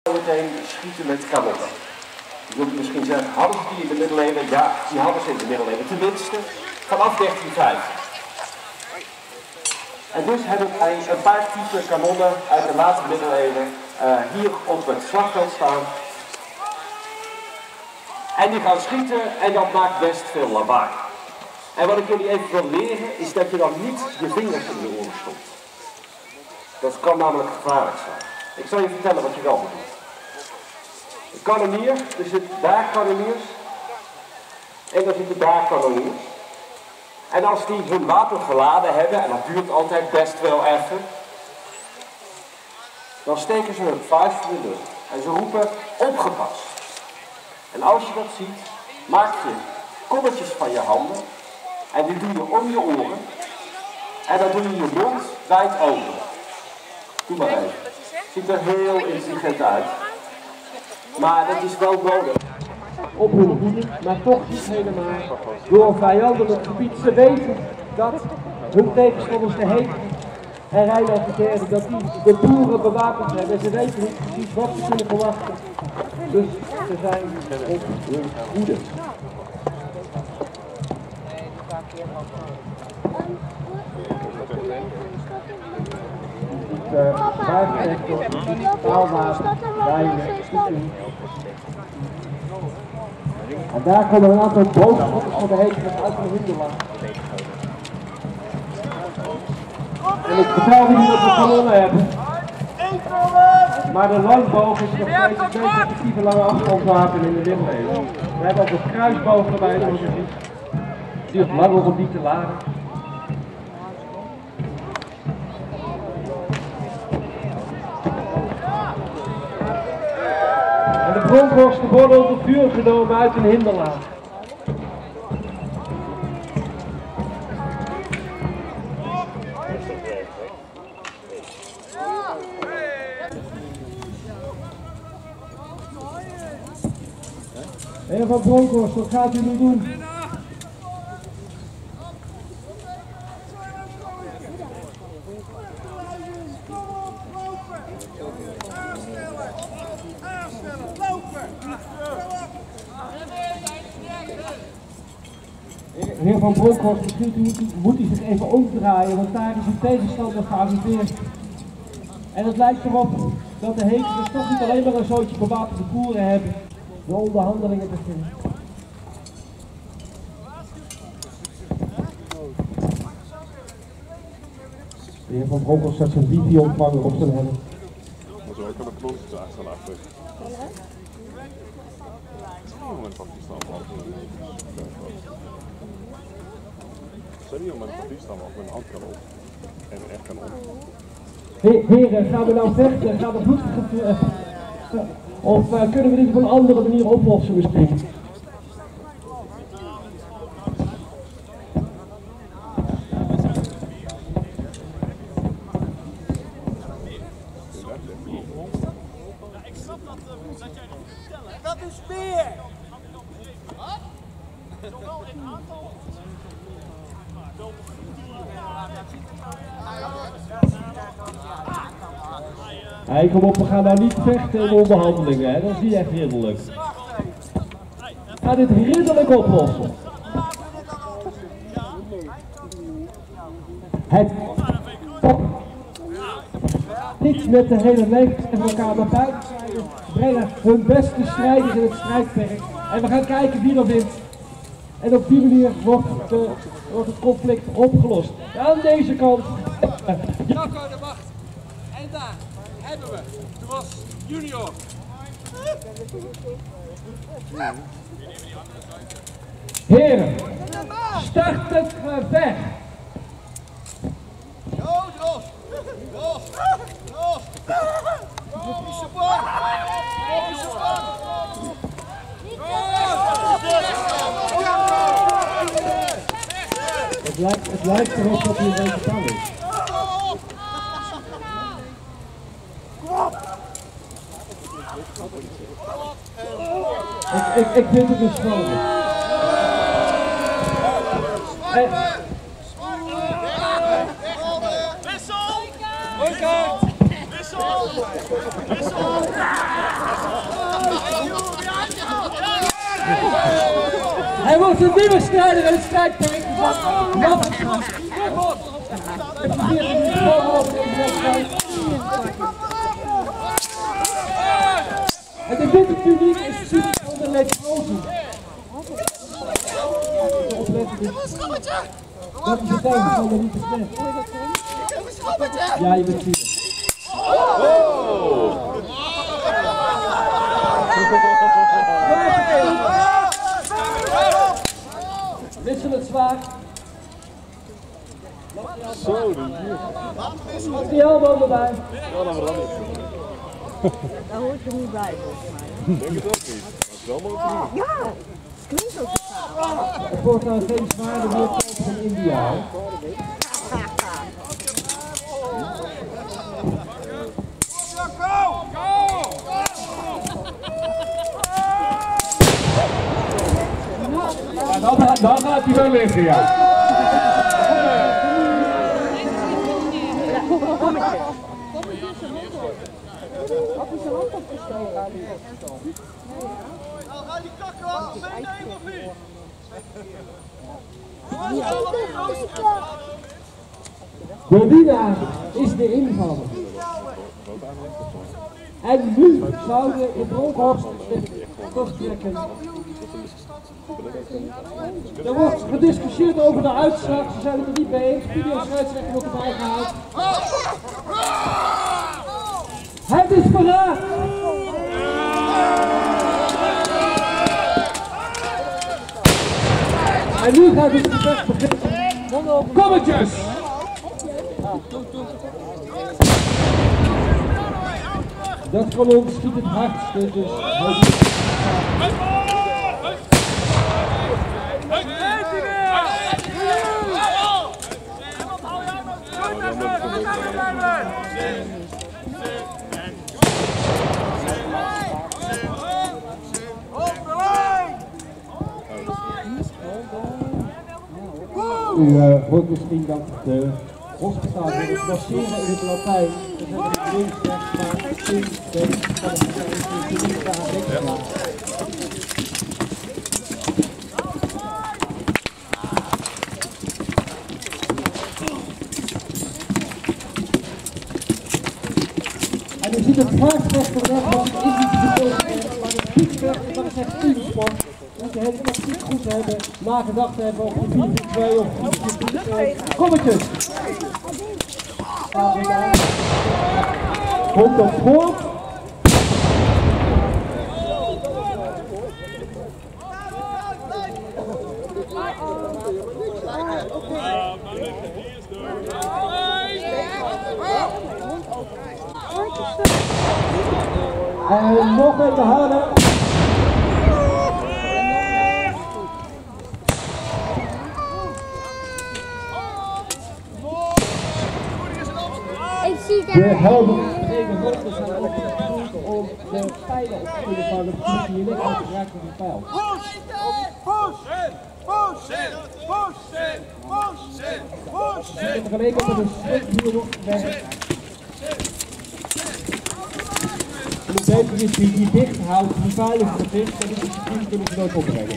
Meteen schieten met kanonnen. Je zult misschien zeggen, hadden ze die in de middeleeuwen? Ja, die hadden ze in de middeleeuwen, tenminste vanaf 1350. En dus hebben wij een paar typen kanonnen uit de late middeleeuwen hier op het slagveld staan. En die gaan schieten en dat maakt best veel lawaai. En wat ik jullie even wil leren is dat je dan niet je vingers in je oren stopt. Dat kan namelijk gevaarlijk zijn. Ik zal je vertellen wat je wel moet doen. Een kanonier, er zitten daar kanoniers en er zitten daar kanoniers. En als die hun wapen geladen hebben, en dat duurt altijd best wel even, dan steken ze hun vuist in de lucht en ze roepen opgepast. En als je dat ziet, maak je kolletjes van je handen en die doe je om je oren en dan doe je je mond wijd open. Doe maar even. Ziet er heel intelligent uit. Maar dat is wel nodig. Op hun hoede, maar toch niet helemaal door vijandelijk gebied. Ze weten dat hun tegenstanders de Heek en Reinhard de Derde, dat die de boeren bewapend hebben. Ze weten niet precies wat ze kunnen verwachten. Dus ze zijn op hun hoede. En daar komen een aantal boogschutters van de Heek uit de hinderlaag. En ik vertel jullie dat we kanonnen hebben. Maar de langboog is nog steeds een beetje effectieve lange afstandswapen in de middeleeuwen. We hebben ook een kruisboog erbij, zoals je ziet. Het duurt langer om die te laden. En de bronkhorsten worden onder vuur genomen uit een hinderlaag. Heer van Bronkhorst, wat gaat u nu doen? Heer van Bronkhorst, misschien moet u zich even omdraaien, want daar is uw tegenstander gearriveerd. En het lijkt erop dat de Heeksters toch niet alleen maar een zootje bewapende boeren hebben. De onderhandelingen beginnen. De heer van Bronkhorst zet zijn wifi-ontvanger op zijn helm. Maar zo kan de plons achter laten. Moment Pakistan Sorry, moment Pakistan met een handkanon en een echt kanon. Heren, gaan we nou vechten? Gaan we bloed of kunnen we dit op een andere manier oplossen misschien? Ik snap dat jij dat moet vertellen. Dat is meer! Wat? Zowel in aantal. Hey, kom op, we gaan nou niet vechten in onderhandelingen, hè? Dat is niet echt ridderlijk. Ga dit ridderlijk oplossen. Het niet met de hele leeftijd van elkaar naar buiten strijden. Ze brengen hun beste strijders in het strijdperk. En we gaan kijken wie er wint. En op die manier wordt het conflict opgelost. Aan deze kant. Jacco de Wacht. En daar hebben we de was junior. Heren, start het gevecht. Los! Op je bang! Het lijkt erop dat hij een beetje bang is. Ik vind het een schande. Wissel! Wissel! Hij wordt een nieuwe strijder in het strijdperk. En de witte publiek is super onderlegd over. Dat is het duim, van de niet te snel. Ja, je bent hier. Wissel het zwaar. Zo, Die elbow erbij. Ja, dan verandert het. Daar hoort je niet bij, volgens mij. Ik denk het ook niet. Dat is wel mooi. Ja, klinkt ook zo. Er wordt nou geen zwaarder meer van India. Ja, dan gaat hij wel liggen, ja. Ga die kakken meenemen of niet? Godina is de invaller. En nu zouden de Bronkhorst terugtrekken. Er wordt gediscussieerd over de uitslag, ze zijn het er niet mee eens. Videoscheidsrechter wordt erbij gehaald. Het is verraad! En nu gaat het gevecht beginnen. Kommetjes! Dat van ons schiet het hardste, dus u hoort misschien dat de hospitaal wordt baseren in het Latijn. Dat hebben we links, rechts, maar links, rechts, van en u ziet het zwaartevechter weg, want het is niet te maar de fietsvechter, dat is echt teamsport. Je moet de hele tactiek goed hebben, nagedacht hebben over 4-2 of 4-2. Kommetjes! Gaan we daar. Komt op voor. En nog even harder. De helden geven hoogte zijn ook gevoerd om de pijlen op te kunnen vangen. Dat je net uitgeraakt met een pijl. Vergeleken met een schrik hier nog weg. En het beter is die dicht houdt, die veilig dicht, en die discipline kunnen ze nooit opbrengen.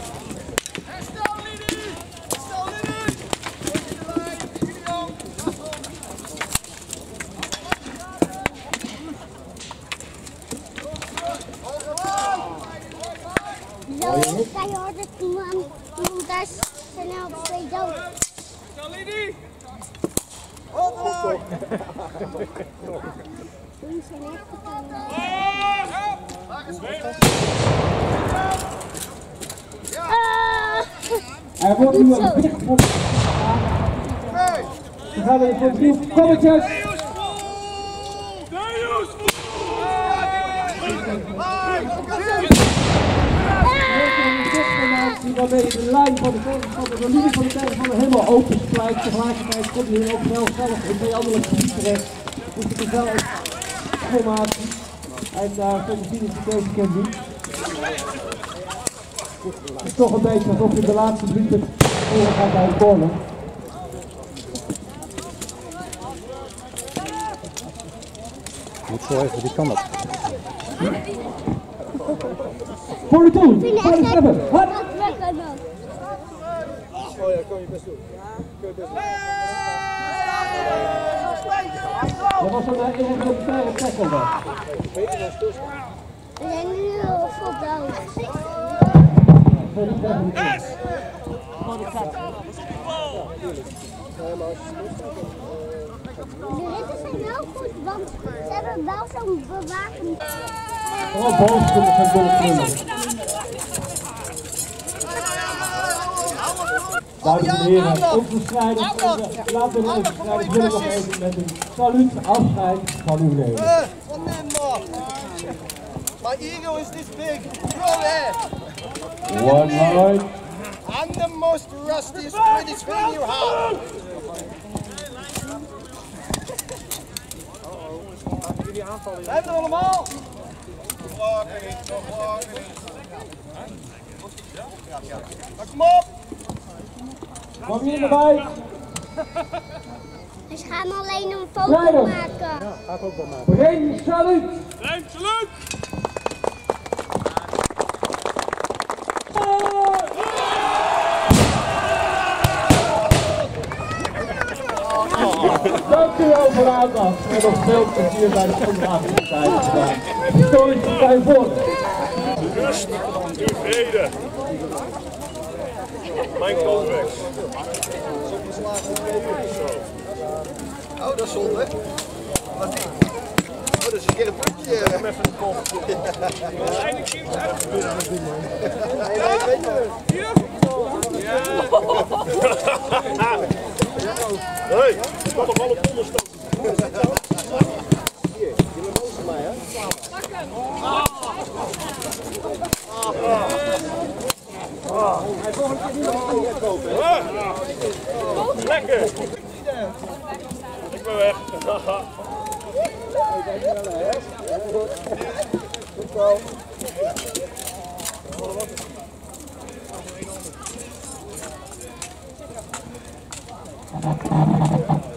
Keiharde toen daar snel twee dood. Toen zijn echt er wordt nu een dicht voor. Dan gaan we voor opnieuw. Kommetjes! Waarmee de lijn van de tegenstander, de linie van de tegenstander helemaal open splijt. Tegelijkertijd komt hij ook wel zelf in vijandelijk gebied terecht. Dus het is wel een formatie. En zo te zien is het deze keer niet. Het is toch een beetje alsof je de laatste minuten oren gaat bij een corner. Moet zo even, die kan dat. Voor de toe, voor de hebben. Hard. Oh ja, kan je best doen. Kun je best doen. Dat was een irregulaire tackle dan. We zijn nu voetbal. De ritten zijn wel goed, want ze hebben wel zo'n bewaking. Oh, bovenste van Dolphin. Dames en heren, onze strijders, laten we onze strijders willen nog even met een saluut afscheid van u nemen. Van Myanmar. My ego is this big. Throw it. One night. I'm the most rustiest British thing you have. Zijn we er allemaal? Kom op! Kom hier erbij. Dus gaan we alleen een foto maken. Ga ik ook wel maken. Geen saluut. Dank u wel voor de aandacht en nog veel plezier bij de vandaagactiviteit. Historisch zijn voor. Rust, uw vrede. Mijn complex. Oh, dat is zonde. Wat die? Oh, dat is een keer een puntje. Even een kop. Hé, ik kan toch wel op onderstand. Hier, je bent boos op mij, hè? Hij volgende keer niet nog een kopen, hè? Lekker. Ik ben weg. Goed zo. Thank you.